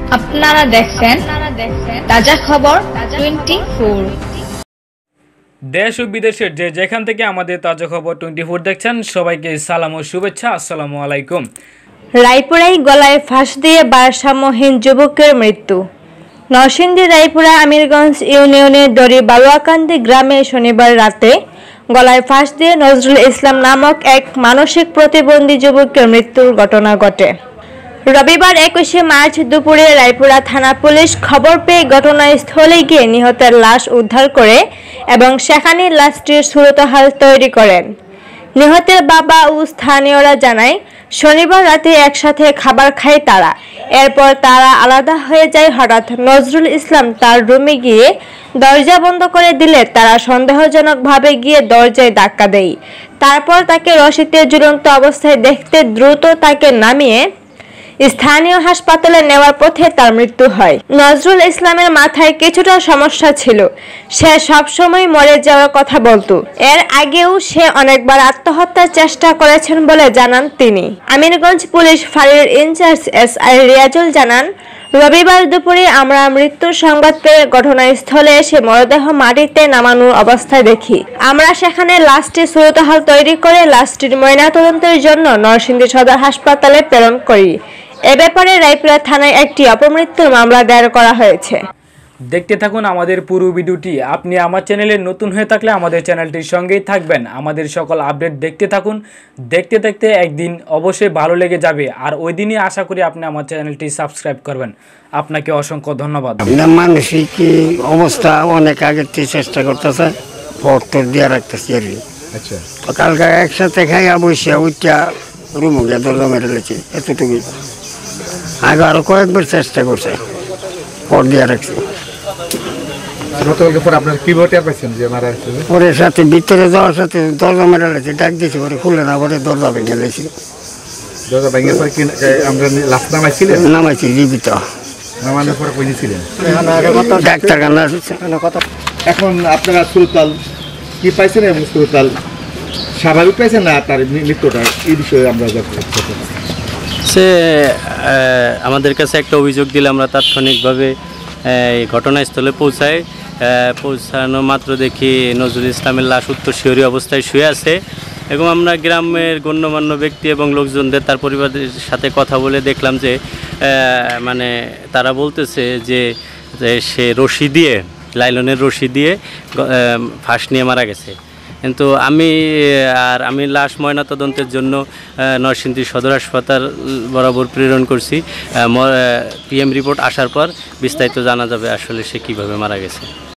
আপনারা দেখছেন তাজা খবর 24। দেশ ও বিদেশের যে যেখান থেকে আমাদের তাজা খবর 24 দেখছেন সবাইকে সালাম ও শুভেচ্ছা। আসসালামু আলাইকুম। রায়পুরায় গলায় ফাঁস দিয়ে ভারসাম্যহীন যুবকের মৃত্যু। নরসিংদী রায়পুরা আমিরগঞ্জ ইউনিয়নের দড়ি বালুয়াকান্দি গ্রামে শনিবার রাতে গলায় ফাঁস দিয়ে নজরুল ইসলাম নামক এক মানসিক প্রতিবন্ধী যুবকের মৃত্যুর ঘটনা ঘটে। রবিবার 21শে মার্চ দুপুরে রায়পুরা থানা পুলিশ খবর পেয়ে ঘটনাস্থলে গিয়ে নিহতের লাশ উদ্ধার করে এবং সেখানে লাশটির সুরতহাল তৈরি করেন। নিহতের বাবা ও স্থানীয়রা জানায়, শনিবার রাতে একসাথে খাবার খায় তারা। এরপর তারা আলাদা হয়ে যায়। হঠাৎ নজরুল ইসলাম তার রুমে গিয়ে দরজা বন্ধ করে দিলে তারা সন্দেহজনকভাবে গিয়ে দরজায় ধাক্কা দেয়। তারপর তাকে রশিতে ঝুলন্ত অবস্থায় দেখতে দ্রুত তাকে নামিয়ে স্থানীয় হাসপাতালে নেওয়ার পথে তার মৃত্যু হয়। নজরুল ইসলামের মাথায় কিছুটা সমস্যা ছিল। সে সবসময় মরে যাওয়ার কথা বলতো। এর আগেও সে অনেকবার আত্মহত্যার চেষ্টা করেছেন বলে জানান তিনি। আমিরগঞ্জ পুলিশ ফাঁড়ির ইনচার্জ SI রিয়াজুল জানান, রবিবার দুপুরে আমরা মৃত্যুর সংবাদ পেয়ে ঘটনাস্থলে এসে মরদেহ মাটিতে নামানোর অবস্থায় দেখি। আমরা সেখানে লাশটির সুরতহাল তৈরি করে লাশটির ময়নাতদন্তের জন্য নরসিংদী সদর হাসপাতালে প্রেরণ করি। এ ব্যাপারে রায়পুরা থানায় একটি অপমৃত্যুর মামলা দায়ের করা হয়েছে। দেখতে থাকুন আমাদের পুরো ভিডিওটি। আপনি আমার চ্যানেলে নতুন হয়ে থাকলে আমাদের চ্যানেলটির সঙ্গেই থাকবেন। আমাদের সকল আপডেট দেখতে থাকুন। দেখতে দেখতে একদিন অবশ্যই ভালো লেগে যাবে, আর ওই দিনই আশা করি আপনি আমার চ্যানেলটি সাবস্ক্রাইব করবেন। আপনাকে অসংখ্য ধন্যবাদ। মানসিক অবস্থা অনেক আগের থেকে চেষ্টা করতেছে, ভর্তর দিয়ে রাখতেছি আর কি। আচ্ছা, তো কালকে একসাথে খাইয়া বসে ওইটা রুমে গিয়ে দরজা মেরে লেছি, এতটুকুই। আগে আরো কয়েকবার চেষ্টা করছে, পর দিয়ে রাখছি। গতকালকে পরে আপনার কিভাবে টের পাইছেন যে মারা গেছে? পরে সাথে ভিতরে যাওয়ার সাথে দরজা মেরে লেছি, ডাক দিয়েছি, পরে খুলে না, পরে দরজা ভেঙে লেছি। দরজা ভেঙে পরে কি আমরা লাস্ট নামাইছিলেন? নামাইছি জীবিত। নামানোর পরে কই ছিলেন? ডাক্তারখানা। এখন আপনারা সুরতাল কি পাইছেন এবং সুরতাল স্বাভাবিক পাইছেন না তার মৃত্যুটা, এই বিষয়ে আমরা সে আমাদের কাছে একটা অভিযোগ দিলে আমরা তাৎক্ষণিকভাবে ঘটনাস্থলে পৌঁছানো মাত্র দেখি নজরুল ইসলামের লাশ উত্তরসূরি অবস্থায় শুয়ে আছে এবং আমরা গ্রামের গণ্যমান্য ব্যক্তি এবং লোকজনদের তার পরিবারের সাথে কথা বলে দেখলাম যে মানে তারা বলতেছে যে সে রশি দিয়ে, লাইলনের রশি দিয়ে ফাঁস নিয়ে মারা গেছে। কিন্তু আমি লাশ ময়নাতদন্তের জন্য নরসিংদী সদর হাসপাতাল বরাবর প্রেরণ করছি। PM রিপোর্ট আসার পর বিস্তারিত জানা যাবে আসলে সে কীভাবে মারা গেছে।